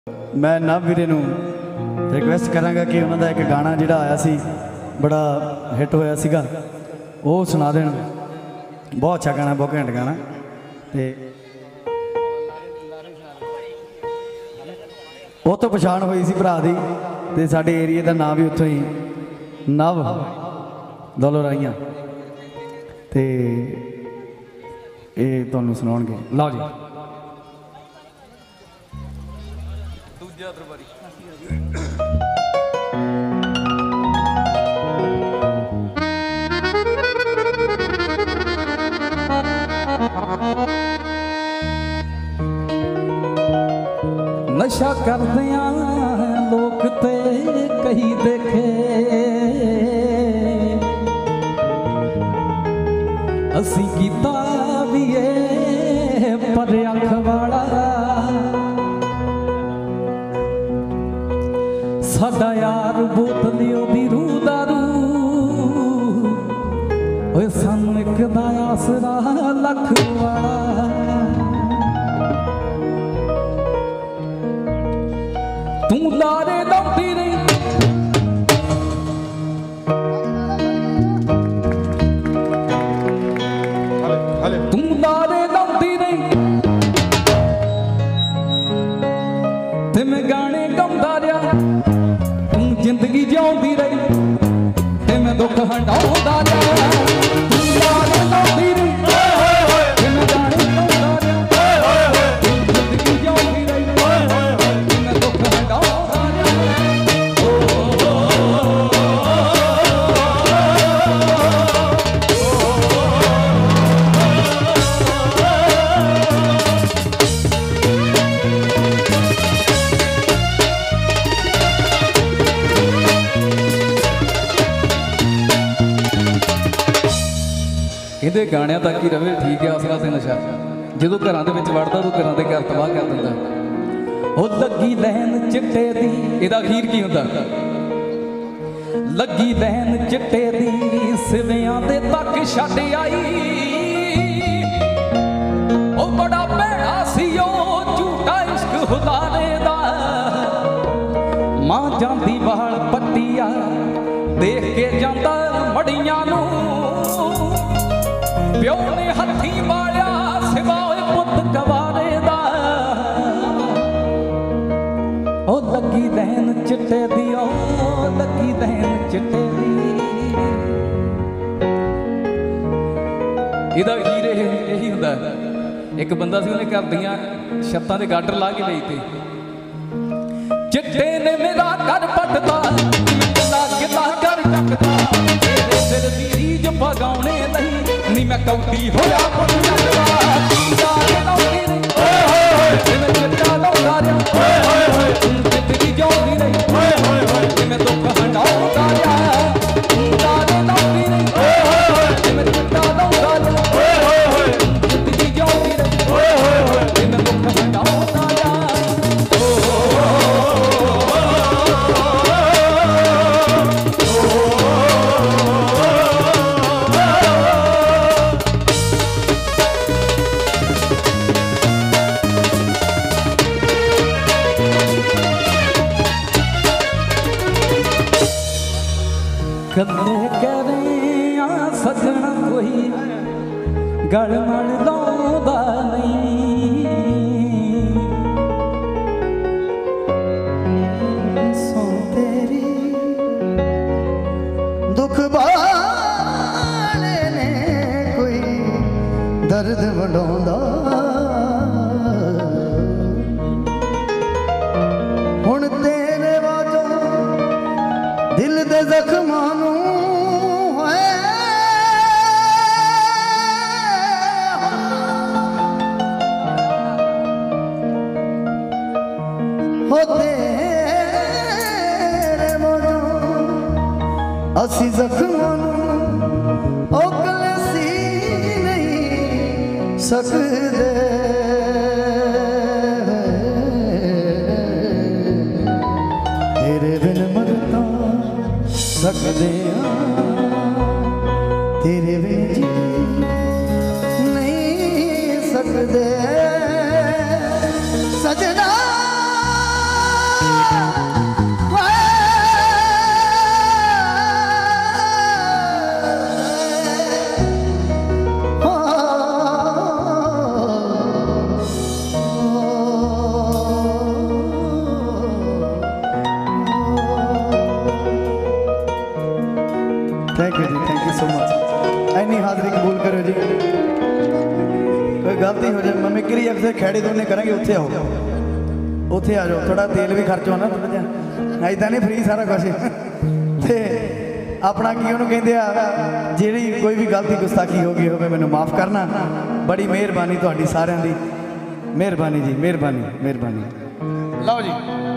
मैं नव वीरे नूं रिक्वेस्ट करांगा कि उन्होंने एक गाना जिहड़ा आया सी बड़ा हिट होया सीगा वो सुना देण। बहुत अच्छा गाना, बहुत घैंट गाना। ते वो तो पछाण हुई सी भरा दी ते साडे एरिए का नाम भी उत्थों ही नव दौलोराइयां ते ये तुहानूं सुणाउणगे। लओ जी नशा करदियां लोग ते कही देखे, असी कीता भी है पर अख वाला साडा यार बोतलियों दी रूह दारू ओए सानू एक दा आसरा लख वाला। तू लारे लाउंदी रही तू लारे लाउंदी रही ते मैं गाने गाउंदा रहा। तू जिंदगी जिउंदी रही ते मैं दुख हंडाउंदा रहा। तू लारे लाउंदी रही ते मैं गाने गाउंदा रहा। तू जिंदगी जिउंदी रही ते मैं दुख हंडाउंदा ਇਹਦੇ ਗਾਣਿਆਂ ਤੱਕ ਹੀ ਰਵੇ ਠੀਕ ਹੈ ਅਸਲਾ ਤੇ ਨਸ਼ਾ। ਜਦੋਂ ਘਰਾਂ ਦੇ ਵਿੱਚ ਵੜਦਾ ਉਹ ਘਰਾਂ ਦੇ ਘਰ ਤਬਾਹ ਕਰ ਦਿੰਦਾ। ਉਹ ਲੱਗੀ ਲੈਣ ਚਿੱਟੇ ਦੀ, ਇਹਦਾ ਅਖੀਰ ਕੀ ਹੁੰਦਾ? ਲੱਗੀ ਲੈਣ ਚਿੱਟੇ ਦੀ ਸਿਵਿਆਂ ਦੇ ਤੱਕ ਛੱਡ ਆਈ। ਉਹ ਬੜਾ ਭੈੜਾ ਸੀ ਉਹ ਝੂਠਾ ਇਸ਼ਕ ਹੁਲਾਰੇ ਦਾ। ਮਾਂ ਜਾਂਦੀ ਵਾਲ ਪੱਟੀਆ ਦੇਖ ਕੇ ਜਾਂਦਾ ਮੜੀਆਂ ਨੂੰ। प्यो ने हथी मारिया सिवाए पुत गवारे दा। ओ लगी लैन चिट्टे दी, ओ लगी लैन चिट्टे दी। ਇਹਦਾ ਹੀਰ ਇਹੀ ਹੁੰਦਾ। ਇੱਕ ਬੰਦਾ ਸੀ, ਉਹਨੇ ਘਰ ਦੀਆਂ ਛੱਤਾਂ ਦੇ ਗਾਡਰ ਲਾ ਕੇ ਲਈ ਤੇ ਚਿੱਟੇ ਨੇ ਮੇਰਾ ਘਰ ਪੱਟਦਾ, ਕਿਲਾ ਕਿਲਾ ਕਰ ਚੱਕਦਾ। ਤੇਰੇ ਦਿਲ ਦੀ ਰੀਝ ਭਗਾਉਣੇ ਲਈ ਨੀ मैं कौडी होया पुट्टा लाउंदी रही मैं चिट्टा लाउंदा रहा। तू जिंदगी जिउंदी रही मैं दुख हंडाउंदा रहा। तू लारे लाउंदी रही मैं चिट्टा लाउंदा रहा। तू जिंदगी जिउंदी रही मैं दुख हंडाउंदा रहा। कदे करे सजना कोई गल मल लाउंदा नहीं। सो तेरी दुख बाले ने कोई दर्द वंडाउंदा। हुण तेरे वाजों दिल दे जख्मां नूं असी जख्मां ओ कलसी नहीं सकदे। तेरे बिन मरता सकदे तेरे बिन जी नहीं सकदे। सजना ਹਾਜ਼ਰੀ ਕਬੂਲ ਕਰਿਓ ਜੀ। ਕੋਈ ਗਲਤੀ ਹੋ ਜਾਏ ਮਿਮਿਕਰੀ ਅਕਸਰ ਖੇੜੇ ਦੋਨੇ ਕਰਾਂਗੇ, ਉੱਥੇ ਆਓ, ਉੱਥੇ ਆ ਜਾਓ। ਥੋੜਾ ਤੇਲ ਵੀ ਖਰਚੋ ਨਾ ਥੋੜਾ ਜਿਹਾ, ਐਦਾਂ ਨਹੀਂ ਫ੍ਰੀ ਸਾਰਾ ਕੁਝ। ਤੇ ਆਪਣਾ ਕੀ ਉਹਨੂੰ ਕਹਿੰਦੇ ਆ, ਜਿਹੜੀ ਕੋਈ ਵੀ ਗਲਤੀ ਗੁਸਤਾਖੀ ਹੋ ਗਈ ਹੋਵੇ ਮੈਨੂੰ ਮਾਫ ਕਰਨਾ। ਬੜੀ ਮਿਹਰਬਾਨੀ ਤੁਹਾਡੀ ਸਾਰਿਆਂ ਦੀ, ਮਿਹਰਬਾਨੀ ਜੀ, ਮਿਹਰਬਾਨੀ ਮਿਹਰਬਾਨੀ। ਲਓ ਜੀ।